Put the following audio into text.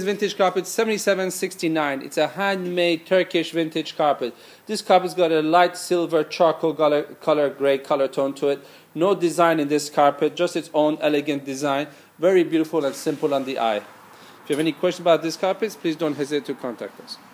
Vintage carpet 7769. It's a handmade Turkish vintage carpet. This carpet's got a light silver charcoal color gray color tone to it. No design in this carpet, just its own elegant design. Very beautiful and simple on the eye. If you have any questions about this carpet, please don't hesitate to contact us.